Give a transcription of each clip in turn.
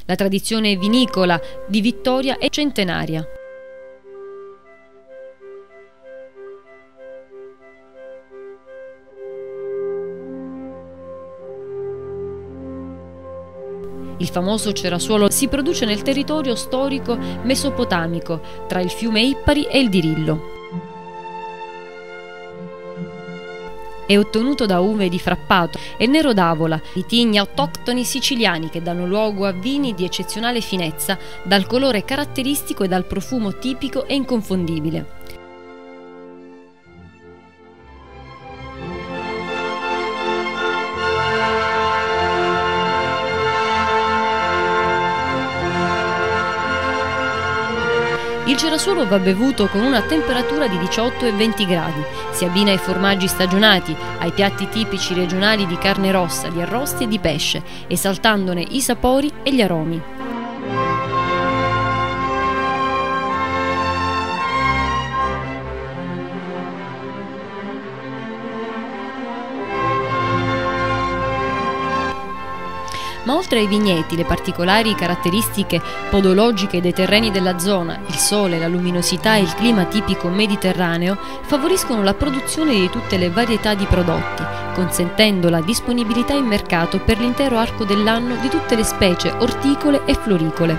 La tradizione vinicola di Vittoria è centenaria. Il famoso cerasuolo si produce nel territorio storico mesopotamico, tra il fiume Ippari e il Dirillo. È ottenuto da uve di Frappato e Nero d'Avola, vitigni autoctoni siciliani che danno luogo a vini di eccezionale finezza, dal colore caratteristico e dal profumo tipico e inconfondibile. Il cerasuolo va bevuto con una temperatura di 18 e 20 gradi. Si abbina ai formaggi stagionati, ai piatti tipici regionali di carne rossa, di arrosti e di pesce, esaltandone i sapori e gli aromi. Ma oltre ai vigneti, le particolari caratteristiche podologiche dei terreni della zona, il sole, la luminosità e il clima tipico mediterraneo favoriscono la produzione di tutte le varietà di prodotti, consentendo la disponibilità in mercato per l'intero arco dell'anno di tutte le specie orticole e floricole.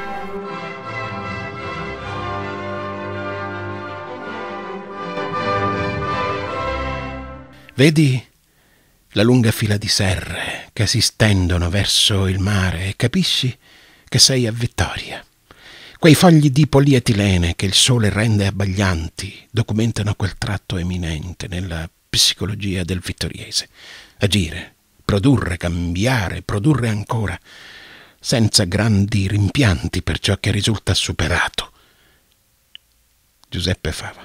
Vedi la lunga fila di serre che si stendono verso il mare e capisci che sei a Vittoria. Quei fogli di polietilene che il sole rende abbaglianti documentano quel tratto eminente nella psicologia del vittoriese. Agire, produrre, cambiare, produrre ancora, senza grandi rimpianti per ciò che risulta superato. Giuseppe Fava.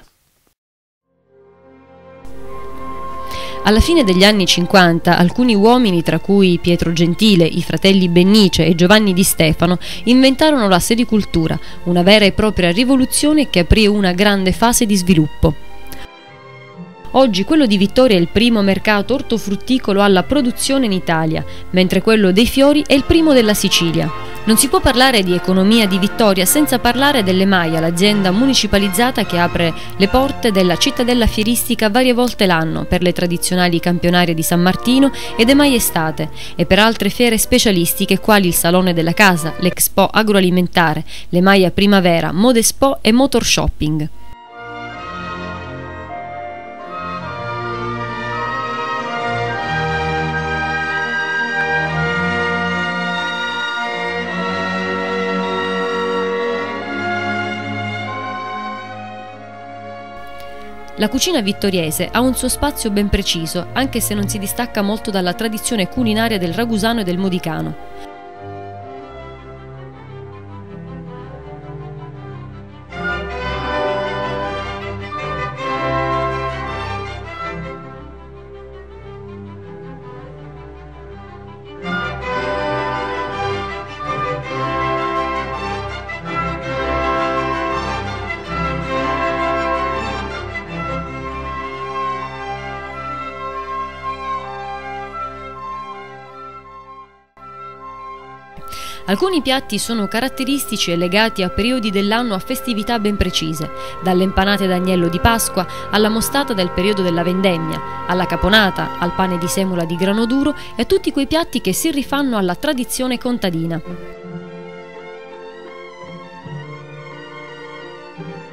Alla fine degli anni 50 alcuni uomini, tra cui Pietro Gentile, i fratelli Bennice e Giovanni Di Stefano, inventarono la sericultura, una vera e propria rivoluzione che aprì una grande fase di sviluppo. Oggi quello di Vittoria è il primo mercato ortofrutticolo alla produzione in Italia, mentre quello dei fiori è il primo della Sicilia. Non si può parlare di economia di Vittoria senza parlare delle Maia, l'azienda municipalizzata che apre le porte della cittadella fieristica varie volte l'anno per le tradizionali campionarie di San Martino e de Maie Estate e per altre fiere specialistiche quali il Salone della Casa, l'Expo Agroalimentare, le Maia Primavera, Modespo e Motor Shopping. La cucina vittoriese ha un suo spazio ben preciso, anche se non si distacca molto dalla tradizione culinaria del ragusano e del modicano. Alcuni piatti sono caratteristici e legati a periodi dell'anno a festività ben precise, dalle impanate d'agnello di Pasqua alla mostata del periodo della vendemmia, alla caponata, al pane di semola di grano duro e a tutti quei piatti che si rifanno alla tradizione contadina.